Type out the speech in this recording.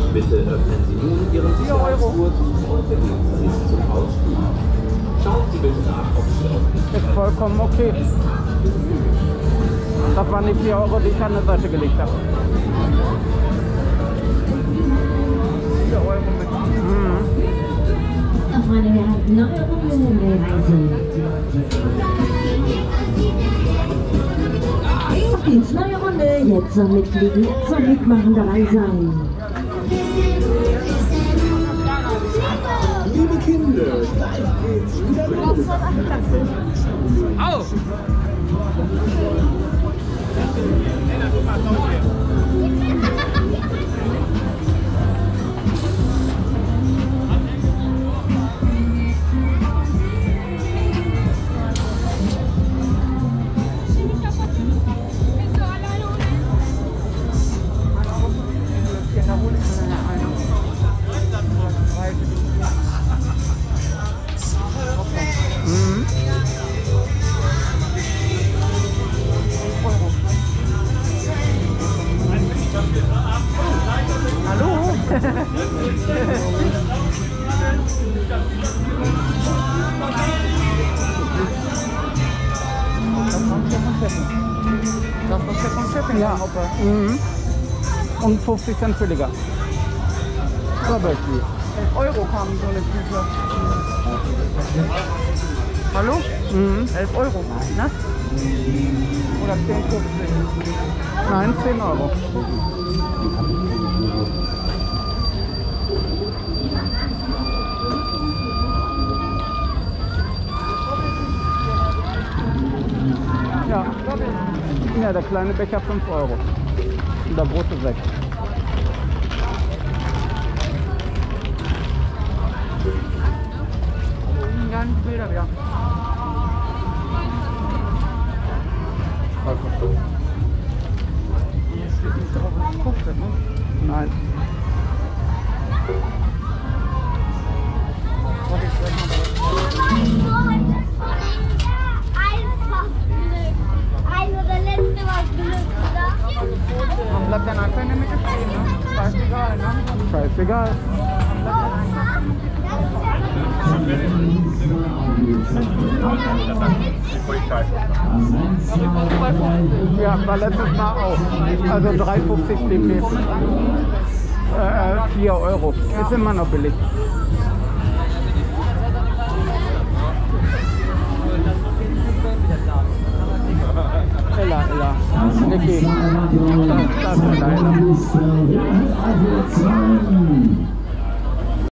Bitte öffnen Sie nun Ihren Sicherheitsgurt und begeben Sie sich zum Ausstieg. Schauen Sie bitte nach, ob Sie auf Ist vollkommen okay. Das waren die 4 Euro, die ich an der Seite gelegt habe. 4 Euro mit. Auf meine Herren, neue Reise. Auf geht's, neue Runde. Jetzt zum Mitfliegen, jetzt zum Mitmachen dabei sein. Liebe Kinder, gleich geht's wieder los. Auf! Das ist der Konzept, ja. Und 50 Cent billiger. Aber 11 Euro kamen so eine Tüte. Hallo? 11 Euro, ne? Oder 10,50? Nein, 10 Euro. Ja. Ja, der kleine Becher 5 Euro. Und der große 6. Ja, die Bilder wieder. Hier steht nicht drauf, was es kostet, ne? Nein. Warte, ich sag mal. Man bleibt dann einfach in der Mitte stehen, ne? Scheißegal, ne? Scheißegal. Ja, war letztes Mal auch. Also 3,50 blieb neben. 4 Euro. Ist immer noch billig. Ella. Niki. Das ist Ella.